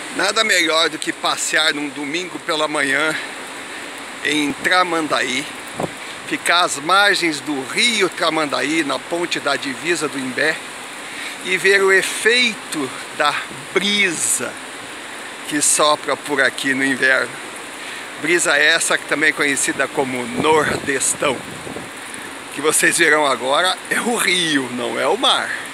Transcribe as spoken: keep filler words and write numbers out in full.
Nada melhor do que passear num domingo pela manhã em Tramandaí, ficar às margens do rio Tramandaí, na ponte da divisa do Imbé, e ver o efeito da brisa que sopra por aqui no inverno. Brisa essa que também é conhecida como nordestão. O que vocês verão agora é o rio, não é o mar.